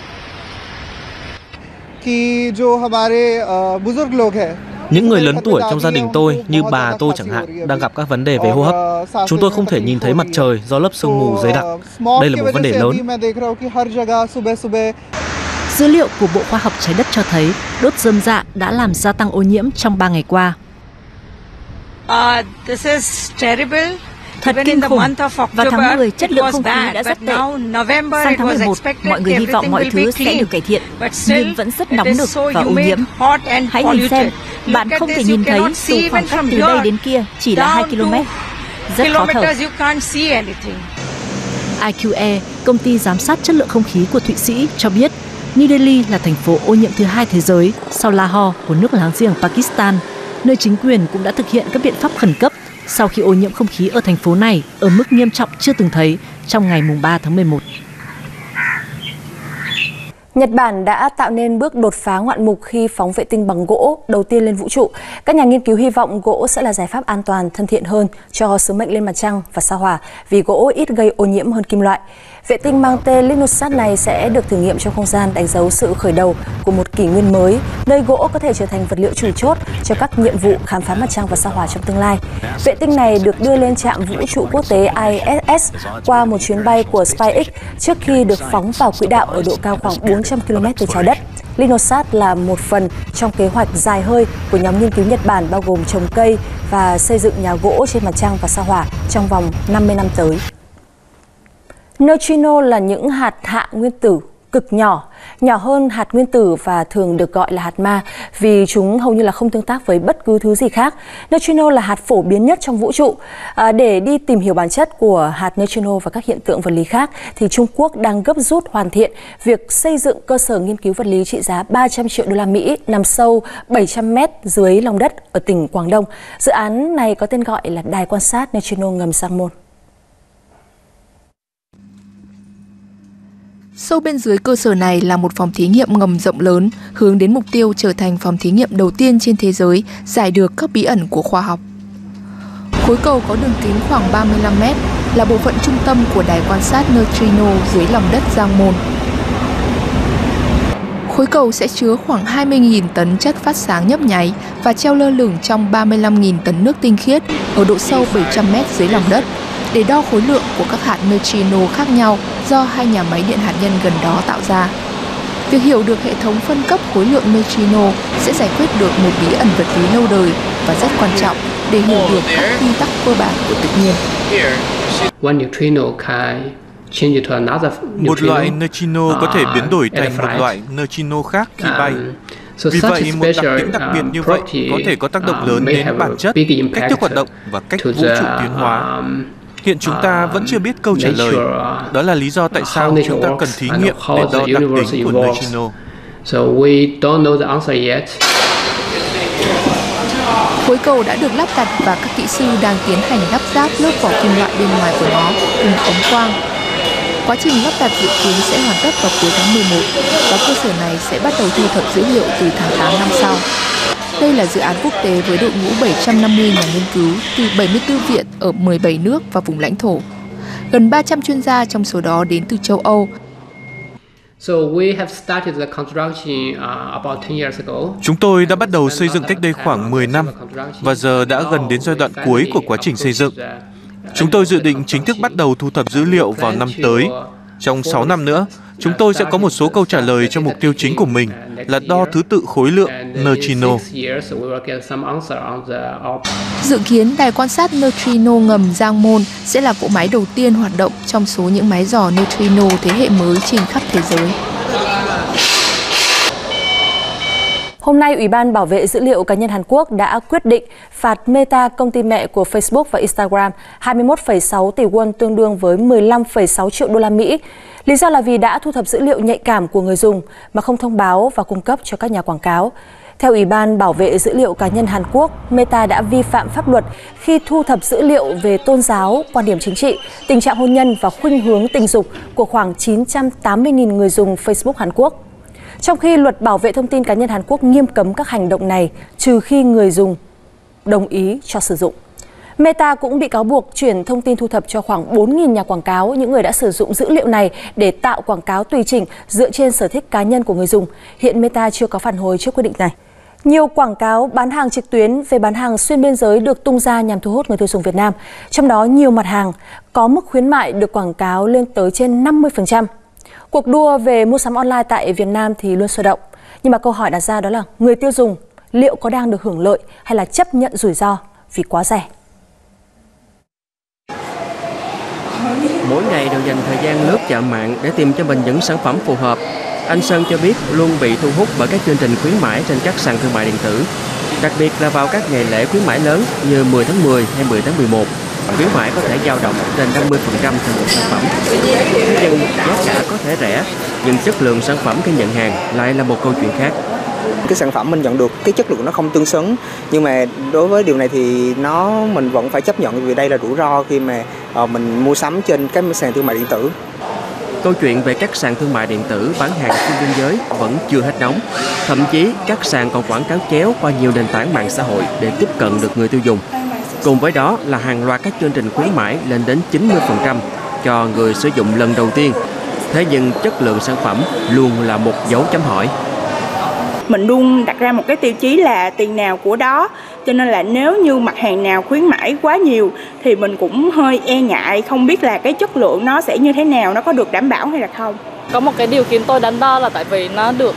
Những người lớn tuổi trong gia đình tôi như bà tôi chẳng hạn đang gặp các vấn đề về hô hấp. Chúng tôi không thể nhìn thấy mặt trời do lớp sương mù dày đặc. Đây là một vấn đề lớn. Dữ liệu của Bộ Khoa học Trái đất cho thấy đốt rơm rạ đã làm gia tăng ô nhiễm trong 3 ngày qua. Thật kinh khủng. Vào tháng 10, chất lượng không khí đã rất tệ. Sang tháng 11, mọi người hy vọng mọi thứ sẽ được cải thiện, nhưng vẫn rất nóng nực và ô nhiễm. Hãy nhìn xem, bạn không thể nhìn thấy dù khoảng cách từ đây đến kia chỉ là 2 km. Rất khó thở. IQE, công ty giám sát chất lượng không khí của Thụy Sĩ, cho biết New Delhi là thành phố ô nhiễm thứ 2 thế giới sau Lahore của nước láng giềng Pakistan, nơi chính quyền cũng đã thực hiện các biện pháp khẩn cấp sau khi ô nhiễm không khí ở thành phố này ở mức nghiêm trọng chưa từng thấy trong ngày 3 tháng 11. Nhật Bản đã tạo nên bước đột phá ngoạn mục khi phóng vệ tinh bằng gỗ đầu tiên lên vũ trụ. Các nhà nghiên cứu hy vọng gỗ sẽ là giải pháp an toàn, thân thiện hơn cho sứ mệnh lên mặt trăng và sao Hỏa vì gỗ ít gây ô nhiễm hơn kim loại. Vệ tinh mang tên Lignosat này sẽ được thử nghiệm trong không gian đánh dấu sự khởi đầu của một kỷ nguyên mới, nơi gỗ có thể trở thành vật liệu chủ chốt cho các nhiệm vụ khám phá mặt trăng và sao Hỏa trong tương lai. Vệ tinh này được đưa lên trạm vũ trụ quốc tế ISS qua một chuyến bay của SpaceX trước khi được phóng vào quỹ đạo ở độ cao khoảng 400 km từ trái đất. Lignosat là một phần trong kế hoạch dài hơi của nhóm nghiên cứu Nhật Bản bao gồm trồng cây và xây dựng nhà gỗ trên mặt trăng và sao Hỏa trong vòng 50 năm tới. Neutrino là những hạt hạ nguyên tử cực nhỏ, nhỏ hơn hạt nguyên tử và thường được gọi là hạt ma vì chúng hầu như là không tương tác với bất cứ thứ gì khác. Neutrino là hạt phổ biến nhất trong vũ trụ. Để đi tìm hiểu bản chất của hạt neutrino và các hiện tượng vật lý khác, thì Trung Quốc đang gấp rút hoàn thiện việc xây dựng cơ sở nghiên cứu vật lý trị giá 300 triệu đô la Mỹ nằm sâu 700 mét dưới lòng đất ở tỉnh Quảng Đông. Dự án này có tên gọi là Đài quan sát neutrino ngầm Sang Môn. Sâu bên dưới cơ sở này là một phòng thí nghiệm ngầm rộng lớn, hướng đến mục tiêu trở thành phòng thí nghiệm đầu tiên trên thế giới giải được các bí ẩn của khoa học. Khối cầu có đường kính khoảng 35 mét, là bộ phận trung tâm của đài quan sát neutrino dưới lòng đất Giang Môn. Khối cầu sẽ chứa khoảng 20.000 tấn chất phát sáng nhấp nháy và treo lơ lửng trong 35.000 tấn nước tinh khiết ở độ sâu 700 mét dưới lòng đất, để đo khối lượng của các hạt neutrino khác nhau do hai nhà máy điện hạt nhân gần đó tạo ra. Việc hiểu được hệ thống phân cấp khối lượng neutrino sẽ giải quyết được một bí ẩn vật lý lâu đời và rất quan trọng để hiểu được các quy tắc cơ bản của tự nhiên. Một loại neutrino có thể biến đổi thành một loại neutrino khác khi bay. Vì vậy, một đặc tính đặc biệt như vậy có thể có tác động lớn đến bản chất, cách thức hoạt động và cách vũ trụ tiến hóa. Hiện chúng ta vẫn chưa biết câu trả lời. Đó là lý do tại sao chúng ta cần thí nghiệm để đo đặc tính của neutrino. Khối cầu đã được lắp đặt và các kỹ sư đang tiến hành lắp ráp lớp vỏ kim loại bên ngoài của nó cùng ống quang. Quá trình lắp đặt dự kiến sẽ hoàn tất vào cuối tháng 11 và cơ sở này sẽ bắt đầu thu thập dữ liệu từ tháng 8 năm sau. Đây là dự án quốc tế với đội ngũ 750 nhà nghiên cứu từ 74 viện ở 17 nước và vùng lãnh thổ. Gần 300 chuyên gia trong số đó đến từ châu Âu. Chúng tôi đã bắt đầu xây dựng cách đây khoảng 10 năm và giờ đã gần đến giai đoạn cuối của quá trình xây dựng. Chúng tôi dự định chính thức bắt đầu thu thập dữ liệu vào năm tới. Trong 6 năm nữa, chúng tôi sẽ có một số câu trả lời cho mục tiêu chính của mình là đo thứ tự khối lượng neutrino. Dự kiến đài quan sát neutrino ngầm Giang Môn sẽ là cỗ máy đầu tiên hoạt động trong số những máy dò neutrino thế hệ mới trên khắp thế giới. Hôm nay, Ủy ban Bảo vệ Dữ liệu Cá nhân Hàn Quốc đã quyết định phạt Meta, công ty mẹ của Facebook và Instagram, 21,6 tỷ won tương đương với 15,6 triệu đô la Mỹ. Lý do là vì đã thu thập dữ liệu nhạy cảm của người dùng mà không thông báo và cung cấp cho các nhà quảng cáo. Theo Ủy ban Bảo vệ Dữ liệu Cá nhân Hàn Quốc, Meta đã vi phạm pháp luật khi thu thập dữ liệu về tôn giáo, quan điểm chính trị, tình trạng hôn nhân và khuynh hướng tình dục của khoảng 980.000 người dùng Facebook Hàn Quốc. Trong khi luật bảo vệ thông tin cá nhân Hàn Quốc nghiêm cấm các hành động này trừ khi người dùng đồng ý cho sử dụng. Meta cũng bị cáo buộc chuyển thông tin thu thập cho khoảng 4.000 nhà quảng cáo, những người đã sử dụng dữ liệu này để tạo quảng cáo tùy chỉnh dựa trên sở thích cá nhân của người dùng. Hiện Meta chưa có phản hồi trước quyết định này. Nhiều quảng cáo bán hàng trực tuyến về bán hàng xuyên biên giới được tung ra nhằm thu hút người tiêu dùng Việt Nam. Trong đó nhiều mặt hàng có mức khuyến mại được quảng cáo lên tới trên 50%. Cuộc đua về mua sắm online tại Việt Nam thì luôn sôi động. Nhưng mà câu hỏi đặt ra đó là người tiêu dùng liệu có đang được hưởng lợi hay là chấp nhận rủi ro vì quá rẻ? Mỗi ngày đều dành thời gian lướt chạm mạng để tìm cho mình những sản phẩm phù hợp. Anh Sơn cho biết luôn bị thu hút bởi các chương trình khuyến mãi trên các sàn thương mại điện tử. Đặc biệt là vào các ngày lễ khuyến mãi lớn như 10 tháng 10 hay 10 tháng 11. Khuyến mãi có thể dao động trên 50% trên một sản phẩm. Nhưng giá cả có thể rẻ, nhưng chất lượng sản phẩm khi nhận hàng lại là một câu chuyện khác. Cái sản phẩm mình nhận được cái chất lượng nó không tương xứng, nhưng mà đối với điều này thì mình vẫn phải chấp nhận vì đây là rủi ro khi mà mình mua sắm trên các sàn thương mại điện tử. Câu chuyện về các sàn thương mại điện tử bán hàng xuyên biên giới vẫn chưa hết nóng. Thậm chí các sàn còn quảng cáo chéo qua nhiều nền tảng mạng xã hội để tiếp cận được người tiêu dùng. Cùng với đó là hàng loạt các chương trình khuyến mãi lên đến 90% cho người sử dụng lần đầu tiên. Thế nhưng chất lượng sản phẩm luôn là một dấu chấm hỏi. Mình luôn đặt ra một cái tiêu chí là tiền nào của đó. Cho nên là nếu như mặt hàng nào khuyến mãi quá nhiều thì mình cũng hơi e ngại, không biết là cái chất lượng nó sẽ như thế nào, nó có được đảm bảo hay là không. Có một cái điều khiến tôi đắn đo là tại vì nó được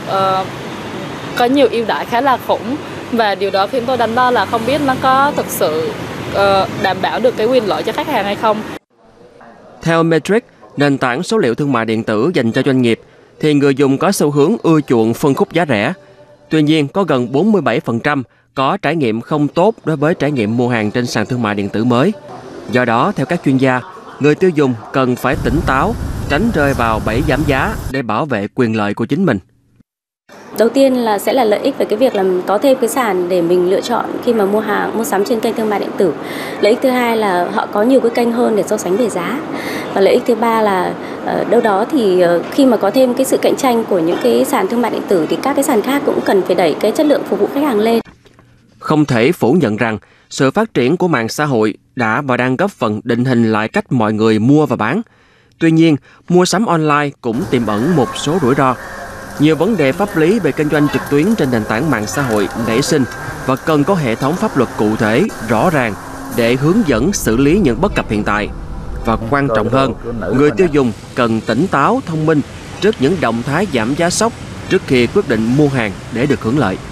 có nhiều ưu đãi khá là khủng. Và điều đó khiến tôi đắn đo là không biết nó có thực sự đảm bảo được cái quyền lợi cho khách hàng hay không. Theo Metric, nền tảng số liệu thương mại điện tử dành cho doanh nghiệp, thì người dùng có xu hướng ưa chuộng phân khúc giá rẻ. Tuy nhiên, có gần 47% có trải nghiệm không tốt đối với trải nghiệm mua hàng trên sàn thương mại điện tử mới. Do đó, theo các chuyên gia, người tiêu dùng cần phải tỉnh táo, tránh rơi vào bẫy giảm giá để bảo vệ quyền lợi của chính mình. Đầu tiên là sẽ là lợi ích về cái việc là có thêm cái sàn để mình lựa chọn khi mà mua sắm trên kênh thương mại điện tử. Lợi ích thứ hai là họ có nhiều cái kênh hơn để so sánh về giá. Và lợi ích thứ ba là đâu đó thì khi mà có thêm cái sự cạnh tranh của những cái sàn thương mại điện tử thì các cái sàn khác cũng cần phải đẩy cái chất lượng phục vụ khách hàng lên. Không thể phủ nhận rằng sự phát triển của mạng xã hội đã và đang góp phần định hình lại cách mọi người mua và bán. Tuy nhiên, mua sắm online cũng tiềm ẩn một số rủi ro. Nhiều vấn đề pháp lý về kinh doanh trực tuyến trên nền tảng mạng xã hội nảy sinh và cần có hệ thống pháp luật cụ thể, rõ ràng để hướng dẫn xử lý những bất cập hiện tại. Và quan trọng hơn, người tiêu dùng cần tỉnh táo, thông minh trước những động thái giảm giá sốc trước khi quyết định mua hàng để được hưởng lợi.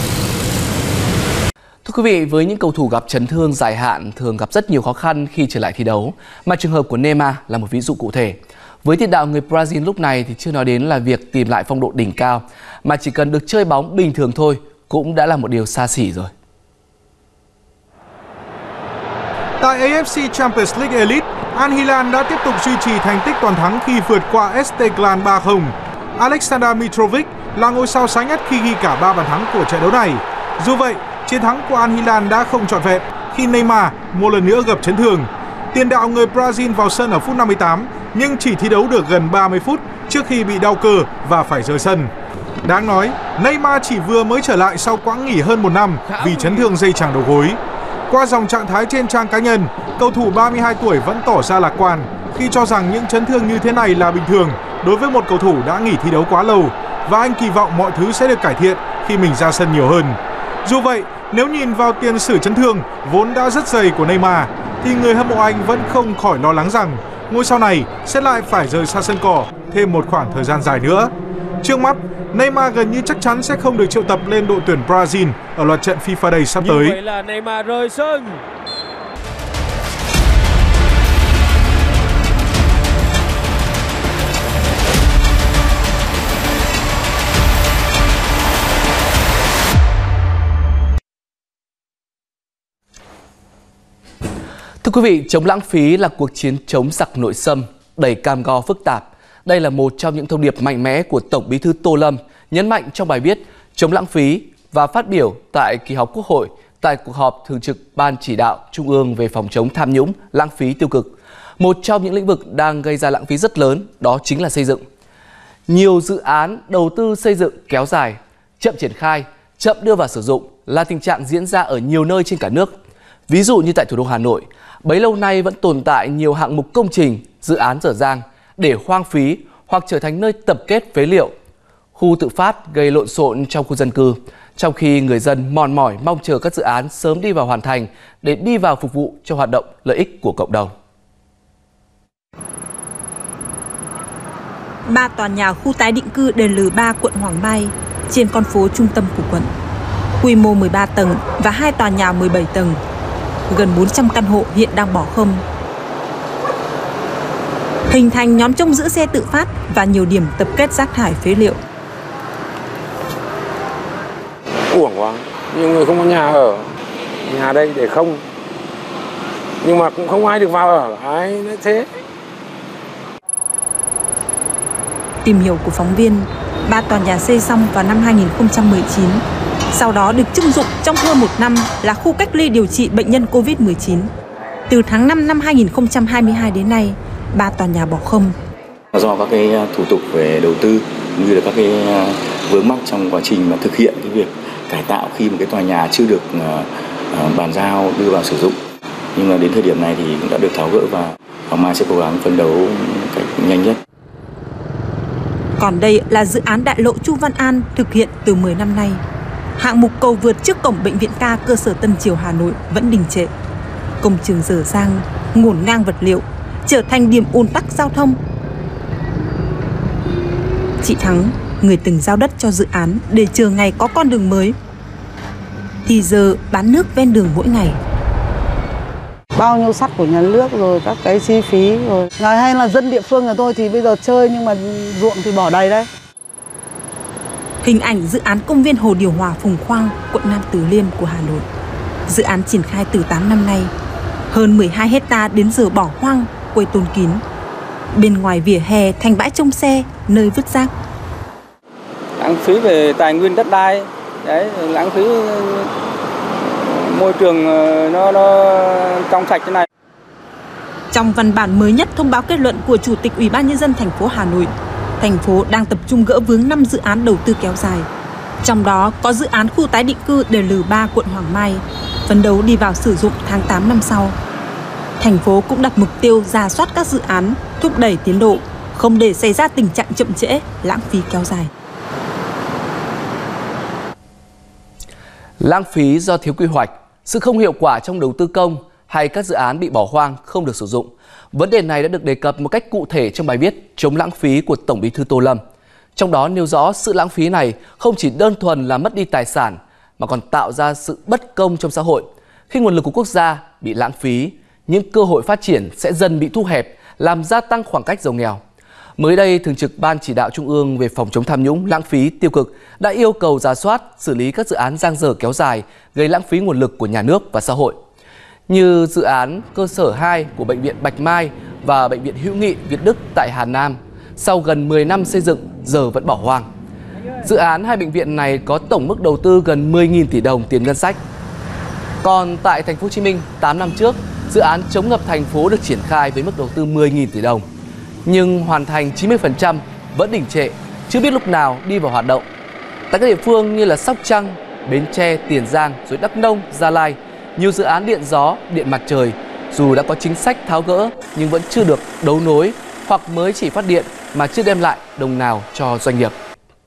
Thưa quý vị, với những cầu thủ gặp chấn thương dài hạn thường gặp rất nhiều khó khăn khi trở lại thi đấu, mà trường hợp của Neymar là một ví dụ cụ thể. Với tiền đạo người Brazil lúc này thì chưa nói đến là việc tìm lại phong độ đỉnh cao, mà chỉ cần được chơi bóng bình thường thôi cũng đã là một điều xa xỉ rồi. Tại AFC Champions League Elite, Al Hilal đã tiếp tục duy trì thành tích toàn thắng khi vượt qua Esteghlal 3-0. Aleksandar Mitrovic là ngôi sao sáng nhất khi ghi cả 3 bàn thắng của trận đấu này. Dù vậy, chiến thắng của Al Hilal đã không trọn vẹn khi Neymar một lần nữa gặp chấn thương. Tiền đạo người Brazil vào sân ở phút 58 nhưng chỉ thi đấu được gần 30 phút trước khi bị đau cơ và phải rời sân. Đáng nói, Neymar chỉ vừa mới trở lại sau quãng nghỉ hơn 1 năm vì chấn thương dây chằng đầu gối. Qua dòng trạng thái trên trang cá nhân, cầu thủ 32 tuổi vẫn tỏ ra lạc quan khi cho rằng những chấn thương như thế này là bình thường đối với một cầu thủ đã nghỉ thi đấu quá lâu, và anh kỳ vọng mọi thứ sẽ được cải thiện khi mình ra sân nhiều hơn. Dù vậy, nếu nhìn vào tiền sử chấn thương vốn đã rất dày của Neymar, thì người hâm mộ Anh vẫn không khỏi lo lắng rằng ngôi sao này sẽ lại phải rời xa sân cỏ thêm một khoảng thời gian dài nữa. Trước mắt, Neymar gần như chắc chắn sẽ không được triệu tập lên đội tuyển Brazil ở loạt trận FIFA Day sắp tới. Như vậy là Neymar rời sân. Thưa quý vị, chống lãng phí là cuộc chiến chống giặc nội xâm, đầy cam go phức tạp. Đây là một trong những thông điệp mạnh mẽ của Tổng Bí thư Tô Lâm, nhấn mạnh trong bài viết chống lãng phí và phát biểu tại kỳ họp Quốc hội tại cuộc họp Thường trực Ban Chỉ đạo Trung ương về phòng chống tham nhũng, lãng phí tiêu cực. Một trong những lĩnh vực đang gây ra lãng phí rất lớn đó chính là xây dựng. Nhiều dự án đầu tư xây dựng kéo dài, chậm triển khai, chậm đưa vào sử dụng là tình trạng diễn ra ở nhiều nơi trên cả nước. Ví dụ như tại thủ đô Hà Nội, bấy lâu nay vẫn tồn tại nhiều hạng mục công trình, dự án dở dang để hoang phí hoặc trở thành nơi tập kết phế liệu, khu tự phát gây lộn xộn trong khu dân cư, trong khi người dân mòn mỏi mong chờ các dự án sớm đi vào hoàn thành để đi vào phục vụ cho hoạt động lợi ích của cộng đồng. 3 tòa nhà khu tái định cư DL3 quận Hoàng Mai trên con phố trung tâm của quận. Quy mô 13 tầng và 2 tòa nhà 17 tầng. Gần 400 căn hộ hiện đang bỏ không. Hình thành nhóm trông giữ xe tự phát và nhiều điểm tập kết rác thải phế liệu. Uổng quá, nhiều người không có nhà ở. Nhà đây để không. Nhưng mà cũng không ai được vào ở, ai nói thế. Tìm hiểu của phóng viên, 3 tòa nhà xây xong vào năm 2019. Sau đó được trưng dụng trong hơn 1 năm là khu cách ly điều trị bệnh nhân Covid-19. Từ tháng 5 năm 2022 đến nay, 3 tòa nhà bỏ không. Do các cái thủ tục về đầu tư như là các cái vướng mắc trong quá trình mà thực hiện cái việc cải tạo khi một cái tòa nhà chưa được bàn giao đưa vào sử dụng. Nhưng mà đến thời điểm này thì cũng đã được tháo gỡ và Hoàng Mai sẽ cố gắng phấn đấu cách nhanh nhất. Còn đây là dự án đại lộ Chu Văn An thực hiện từ 10 năm nay. Hạng mục cầu vượt trước cổng Bệnh viện Ca cơ sở Tân Triều Hà Nội vẫn đình trệ. Công trường dở dang, ngổn ngang vật liệu, trở thành điểm ùn tắc giao thông. Chị Thắng, người từng giao đất cho dự án để chờ ngày có con đường mới, thì giờ bán nước ven đường mỗi ngày. Bao nhiêu sắt của nhà nước rồi các cái chi phí rồi. Ngày hay là dân địa phương nhà tôi thì bây giờ chơi nhưng mà ruộng thì bỏ đầy đấy. Hình ảnh dự án công viên Hồ Điều Hòa Phùng Khoang, quận Nam Từ Liêm của Hà Nội. Dự án triển khai từ 8 năm nay. Hơn 12 hectare đến giờ bỏ hoang, quây tôn kín. Bên ngoài vỉa hè thành bãi trông xe, nơi vứt rác. Lãng phí về tài nguyên đất đai, đấy, lãng phí môi trường nó trong sạch thế này. Trong văn bản mới nhất thông báo kết luận của Chủ tịch Ủy ban Nhân dân thành phố Hà Nội, thành phố đang tập trung gỡ vướng 5 dự án đầu tư kéo dài. Trong đó có dự án khu tái định cư DL3 quận Hoàng Mai, phấn đấu đi vào sử dụng tháng 8 năm sau. Thành phố cũng đặt mục tiêu rà soát các dự án, thúc đẩy tiến độ, không để xảy ra tình trạng chậm trễ, lãng phí kéo dài. Lãng phí do thiếu quy hoạch, sự không hiệu quả trong đầu tư công hay các dự án bị bỏ hoang không được sử dụng. Vấn đề này đã được đề cập một cách cụ thể trong bài viết chống lãng phí của Tổng Bí thư Tô Lâm. Trong đó nêu rõ sự lãng phí này không chỉ đơn thuần là mất đi tài sản mà còn tạo ra sự bất công trong xã hội. Khi nguồn lực của quốc gia bị lãng phí, những cơ hội phát triển sẽ dần bị thu hẹp, làm gia tăng khoảng cách giàu nghèo. Mới đây, Thường trực Ban Chỉ đạo Trung ương về phòng chống tham nhũng, lãng phí, tiêu cực đã yêu cầu rà soát, xử lý các dự án dang dở kéo dài, gây lãng phí nguồn lực của nhà nước và xã hội. Như dự án cơ sở 2 của Bệnh viện Bạch Mai và Bệnh viện Hữu nghị Việt Đức tại Hà Nam, sau gần 10 năm xây dựng giờ vẫn bỏ hoang. Dự án hai bệnh viện này có tổng mức đầu tư gần 10.000 tỷ đồng tiền ngân sách. Còn tại Thành phố Hồ Chí Minh, 8 năm trước, dự án chống ngập thành phố được triển khai với mức đầu tư 10.000 tỷ đồng. Nhưng hoàn thành 90% vẫn đình trệ, chưa biết lúc nào đi vào hoạt động. Tại các địa phương như là Sóc Trăng, Bến Tre, Tiền Giang, rồi Đắk Nông, Gia Lai, nhiều dự án điện gió, điện mặt trời dù đã có chính sách tháo gỡ nhưng vẫn chưa được đấu nối hoặc mới chỉ phát điện mà chưa đem lại đồng nào cho doanh nghiệp.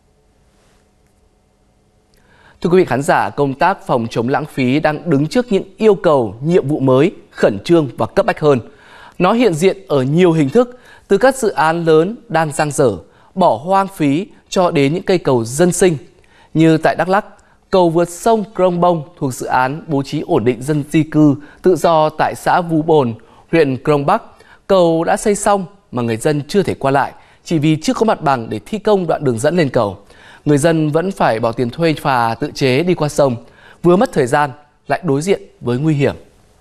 Thưa quý vị khán giả, công tác phòng chống lãng phí đang đứng trước những yêu cầu, nhiệm vụ mới, khẩn trương và cấp bách hơn. Nó hiện diện ở nhiều hình thức, từ các dự án lớn đang dang dở, bỏ hoang phí cho đến những cây cầu dân sinh. Như tại Đắk Lắk, cầu vượt sông Krông Bông thuộc dự án bố trí ổn định dân di cư tự do tại xã Vu Bồn, huyện Krông Bắc. Cầu đã xây xong mà người dân chưa thể qua lại, chỉ vì chưa có mặt bằng để thi công đoạn đường dẫn lên cầu. Người dân vẫn phải bỏ tiền thuê phà tự chế đi qua sông, vừa mất thời gian lại đối diện với nguy hiểm.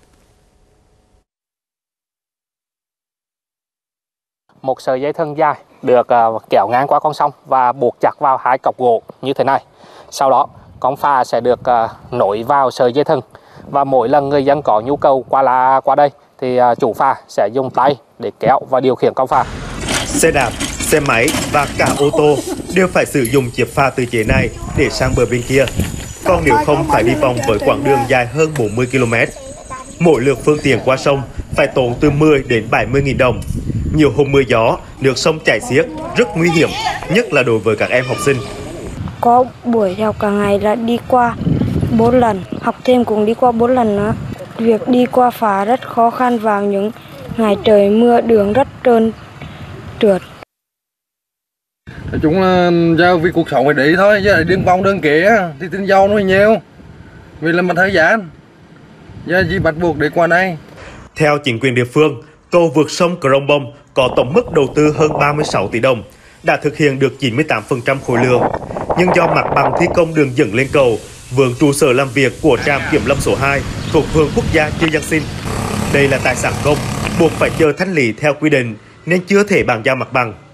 Một sợi dây thừng dài được kéo ngang qua con sông và buộc chặt vào hai cọc gỗ như thế này. Sau đó, con phà sẽ được nối vào sợi dây thừng và mỗi lần người dân có nhu cầu qua đây thì chủ phà sẽ dùng tay để kéo và điều khiển con phà. Xe đạp, xe máy và cả ô tô đều phải sử dụng chiếc phà tự chế này để sang bờ bên kia. Còn nếu không phải đi vòng với quãng đường dài hơn 40 km. Mỗi lượt phương tiện qua sông phải tốn từ 10 đến 70.000 đồng. Nhiều hôm mưa gió, nước sông chảy xiết rất nguy hiểm, nhất là đối với các em học sinh. Có buổi học cả ngày đã đi qua 4 lần, học thêm cũng đi qua 4 lần nữa. Việc đi qua phà rất khó khăn vào những ngày trời mưa, đường rất trơn trượt. Nói chung là do vì cuộc sống phải đi thôi, chứ đường vòng đường kia thì tin dâu nó nhiều. Vì là một thời gian, giờ chỉ bắt buộc để qua đây. Theo chính quyền địa phương, cầu vượt sông Krông Bông có tổng mức đầu tư hơn 36 tỷ đồng, đã thực hiện được 98% khối lượng. Nhưng do mặt bằng thi công đường dẫn lên cầu, vướng trụ sở làm việc của trạm kiểm lâm số 2 thuộc vườn quốc gia Chư Giang Sinh. Đây là tài sản công, buộc phải chờ thanh lý theo quy định nên chưa thể bàn giao mặt bằng.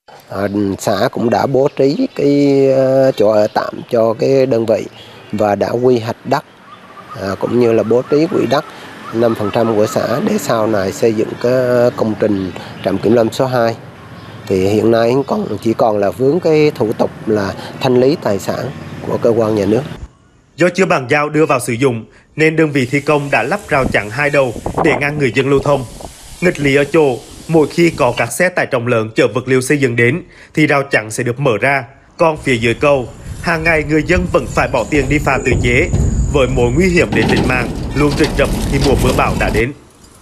Xã cũng đã bố trí cái chỗ ở tạm cho cái đơn vị và đã quy hoạch đất cũng như là bố trí quỹ đất 5% của xã để sau này xây dựng cái công trình trạm kiểm lâm số 2. Thì hiện nay chỉ còn là vướng cái thủ tục là thanh lý tài sản của cơ quan nhà nước. Do chưa bàn giao đưa vào sử dụng nên đơn vị thi công đã lắp rào chắn hai đầu để ngăn người dân lưu thông. Nghịch lý ở chỗ, mỗi khi có các xe tải trọng lớn chở vật liệu xây dựng đến thì rào chắn sẽ được mở ra. Còn phía dưới cầu, hàng ngày người dân vẫn phải bỏ tiền đi phà tự chế với mối nguy hiểm đến tính mạng luôn rình rập khi mùa mưa bão đã đến.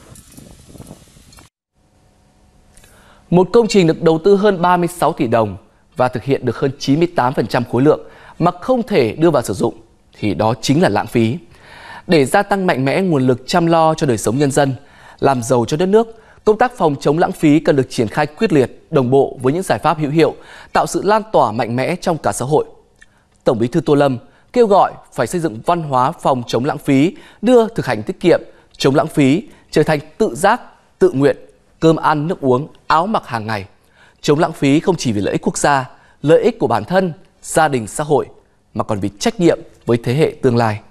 Một công trình được đầu tư hơn 36 tỷ đồng và thực hiện được hơn 98% khối lượng mà không thể đưa vào sử dụng thì đó chính là lãng phí. Để gia tăng mạnh mẽ nguồn lực chăm lo cho đời sống nhân dân, làm giàu cho đất nước, công tác phòng chống lãng phí cần được triển khai quyết liệt, đồng bộ với những giải pháp hữu hiệu, tạo sự lan tỏa mạnh mẽ trong cả xã hội. Tổng Bí thư Tô Lâm kêu gọi phải xây dựng văn hóa phòng chống lãng phí, đưa thực hành tiết kiệm, chống lãng phí trở thành tự giác, tự nguyện, cơm ăn, nước uống, áo mặc hàng ngày. Chống lãng phí không chỉ vì lợi ích quốc gia, lợi ích của bản thân, gia đình, xã hội, mà còn vì trách nhiệm với thế hệ tương lai.